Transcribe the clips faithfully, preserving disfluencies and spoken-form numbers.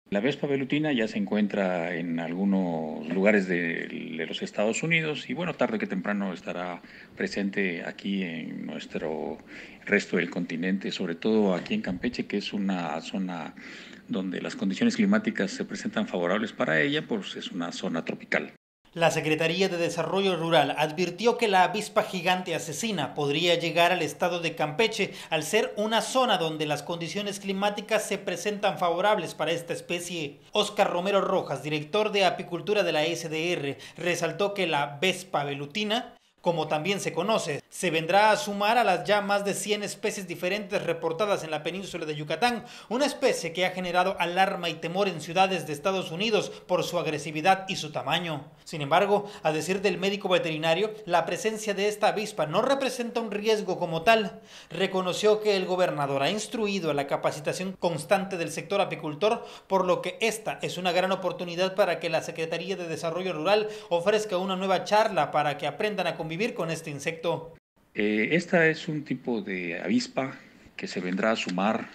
La Vespa velutina ya se encuentra en algunos lugares de, de los Estados Unidos y bueno, tarde que temprano estará presente aquí en nuestro resto del continente, sobre todo aquí en Campeche, que es una zona donde las condiciones climáticas se presentan favorables para ella, pues es una zona tropical. La Secretaría de Desarrollo Rural advirtió que la avispa gigante asesina podría llegar al estado de Campeche al ser una zona donde las condiciones climáticas se presentan favorables para esta especie. Óscar Romero Rojas, director de apicultura de la S D R, resaltó que la Vespa velutina, como también se conoce, se vendrá a sumar a las ya más de cien especies diferentes reportadas en la península de Yucatán, una especie que ha generado alarma y temor en ciudades de Estados Unidos por su agresividad y su tamaño. Sin embargo, a decir del médico veterinario, la presencia de esta avispa no representa un riesgo como tal. Reconoció que el gobernador ha instruido a la capacitación constante del sector apicultor, por lo que esta es una gran oportunidad para que la Secretaría de Desarrollo Rural ofrezca una nueva charla para que aprendan a convivir con este insecto. Eh, esta es un tipo de avispa que se vendrá a sumar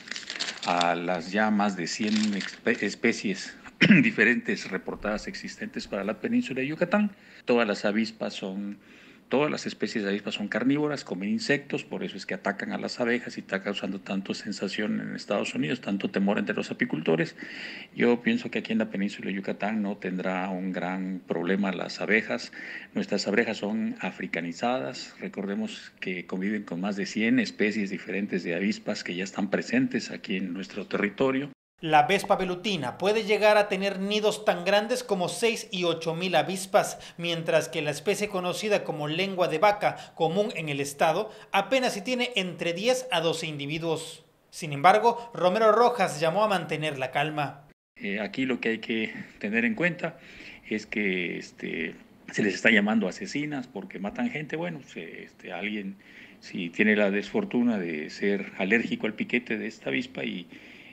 a las ya más de cien especies diferentes reportadas existentes para la península de Yucatán. Todas las avispas son, todas las especies de avispas son carnívoras, comen insectos, por eso es que atacan a las abejas y está causando tanto sensación en Estados Unidos, tanto temor entre los apicultores. Yo pienso que aquí en la península de Yucatán no tendrá un gran problema las abejas. Nuestras abejas son africanizadas, recordemos que conviven con más de cien especies diferentes de avispas que ya están presentes aquí en nuestro territorio. La Vespa velutina puede llegar a tener nidos tan grandes como seis y ocho mil avispas, mientras que la especie conocida como lengua de vaca, común en el estado, apenas si tiene entre diez a doce individuos. Sin embargo, Romero Rojas llamó a mantener la calma. Eh, aquí lo que hay que tener en cuenta es que este, se les está llamando asesinas porque matan gente. Bueno, se, este, alguien si tiene la desfortuna de ser alérgico al piquete de esta avispa y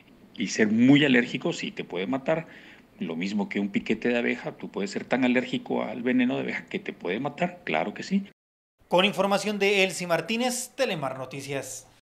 y ser muy alérgico sí te puede matar. Lo mismo que un piquete de abeja, tú puedes ser tan alérgico al veneno de abeja que te puede matar, claro que sí. Con información de Elsie Martínez, Telemar Noticias.